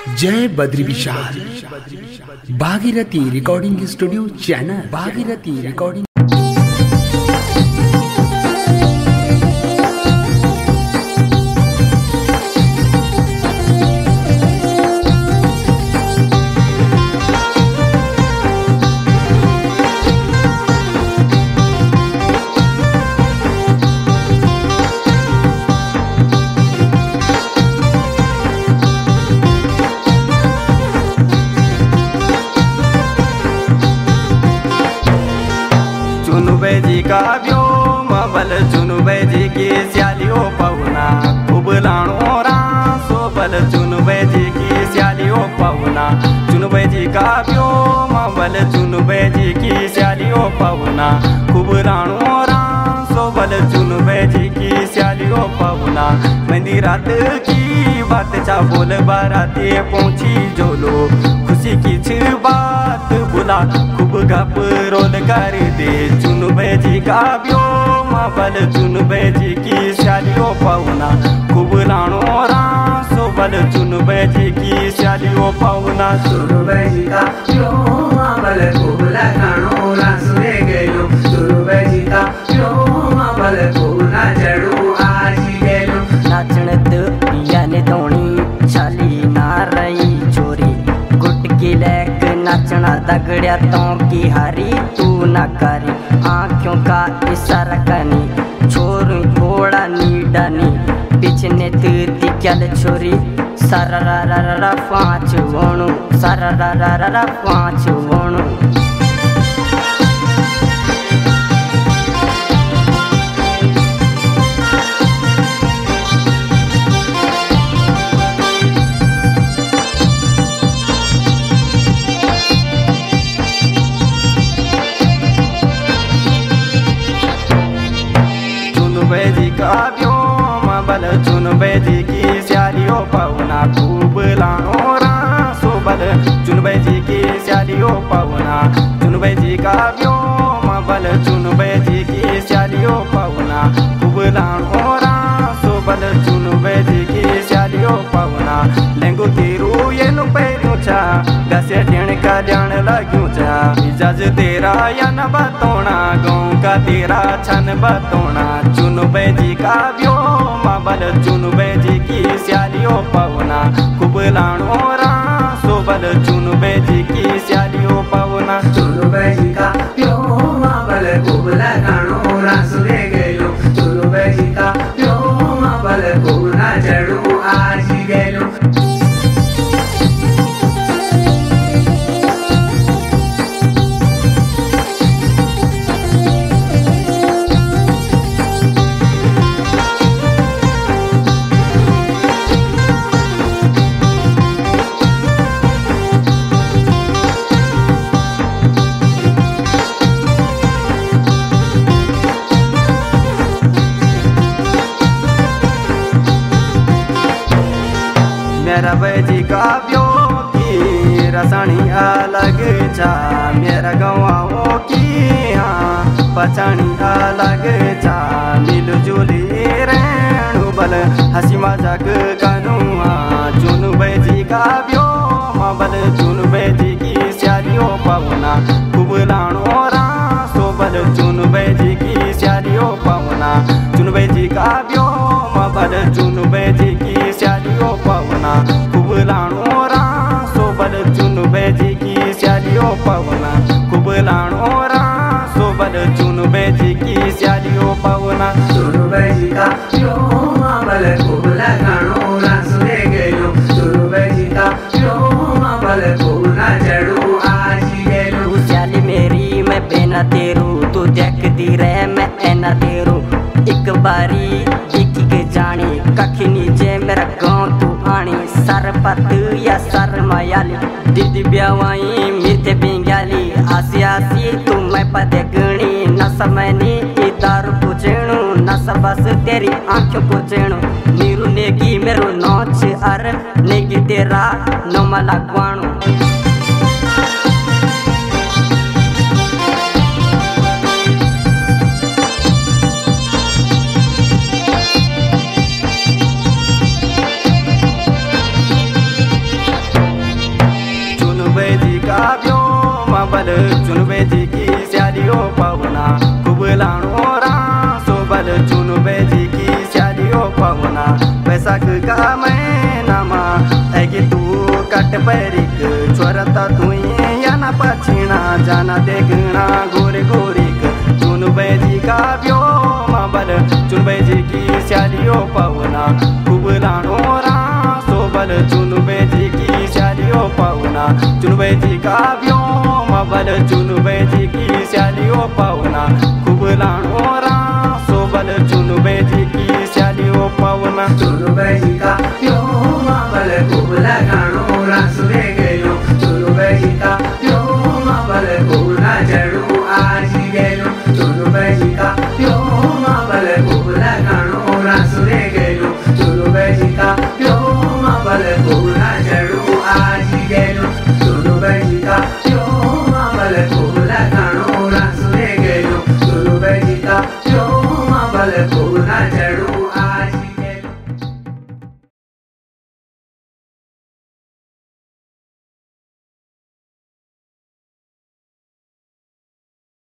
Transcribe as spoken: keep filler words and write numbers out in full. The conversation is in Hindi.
जय Badri Vishal Bhagirathi recording studio channel Bhagirathi recording. Chunube ji का व्योम बल चुनुबे जी की स्यालियो पवना खूब लाणो रासो बल चुनुबे जी की स्यालियो पवना। चुनुबे जी का व्योम बल चुनुबे जी की स्यालियो पवना खूब लाणो रासो बल चुनुबे जी की स्यालियो पवना। मेहंदी रात की बात चा बोल बाराती पहुंची जोलो खुशी की छ बात बुला खूब गप रोल कर दे। चुनुबे जी का व्योम बल चुनुबे जी की स्यालियो पवना खूब लाणो रासो बल चुनुबे जी की स्यालियो पवना। चुनुबे जी का व्योम बल खूब लाणो रासो रे गेलो। चुनुबे जी का व्योम बल खूब नाचड़ू आज गेलो। नाचणत याने तोणी छाली ना रही छोरी गुटकी लेक नाचना दगड़िया तो की हारी तू न करी। आँखों का इशारा कनी छोरू थोड़ा नीडानी पिछने तीती क्याल छोरी सारा रा रा रा रा पाँच वोणु सारा रा रा रा रा पाँच वोणु। चुनुबे जी का व्योम बल चुनुबे जी की स्यालियो पवना खूब लाणो रासो बल चुनुबे जी की स्यालियो पवना। चुनुबे जी का व्योम बल चुनुबे जी की स्यालियो पवना खूब लाणो रासो बल चुनुबे जी की स्यालियो पवना। लेंगो तेरू ये नु पैरू चा गसे ढेण का ध्यान लाग्यू चा इजाज तेरा या न बतोना गाँव का तेरा छन बतोना। चुनुबे जी का व्योम बल चुनुबे जी की स्यालियो पवना खूब लाणो रासो बल चुनुबे जी की स्यालियो पवना। चुनुबे जी का व्योम बल खूब लाणो रासो रे गेलो। चुनुबे जी का व्योम बल खूब नाचड़ू आज गेलो। मेरा बेजी का व्योम की रसणी अलग चा मेरा गवाओ की हाँ पछाणी अलग चा मिलजुली रेणु बल हसी मजाक कनुआ। चुनुबे जी का व्योम बल चुनुबे जी की स्यालियो पवना खूब लाणो रासो बल चुनुबे जी की स्यालियो पवना। चुनुबे जी का व्योम बल चुनुबे जी की स्यालियो पवना खूब लाणो रासो बल चुनुबे जी की स्यालियो पवना खूब लाणो रासो बल चुनुबे जी की स्यालियो पवना। चुनुबे जी का व्योम बल खूब लाणो रासो रे गेलो। चुनुबे जी का व्योम बल खूब नाचड़ू आज गेलो। तू स्याली मेरी मैं बेना तेरू तू देख दी रहे मैं ऐना तेरू एक बारी देखी के जानी कखनी जे मेरा गाँव तू आनी सरपत या सर मायाली दीदी ब्यावाई मिर्थे बिंगाली आसी आसी तू मैं पदे गणी न समैनी दारू पुचेणु न सबस तेरी आँखों पुचेणु नीरू नेगी मेरो नौच अर नेगी तेरा नमला ग्वाणु। व्यो मबल चुनबे जी की स्यालियो पवना खूब लाणो रासो बल चुनबे जी की स्यालियो पवना बैसाख का महीना मा ऐगी तू कट पैरिक छोरता तुई याना पछिना जाना देखना गोरे गोरिक चुनबे जी का व्यो मबल चुनबे जी की स्यालियो पवना खूब लाणो रासो बल चुनबे जी की स्यालियो पवना चुनबे जी का व्यो मबल चुनबे जी की स्यालियो पवना खूब लाणो रासो बल चुनबे जी की स्यालियो पवना चुनबे जी का व्यो मबल खूब लगाणो रासुरे गेलो चुनबे जी का व्यो मबल खूब ना जड़ू आज गेलो चुनबे जी का व्यो मबल खूब लगाणो रासुरे गेलो चुनबे जी का व्यो मबल खूब ना जड़ू आज गेलो चुनबे जी का व्यो मबल खूब लगाणो रासुरे गेलो चुनबे जी का व्यो मबल खूब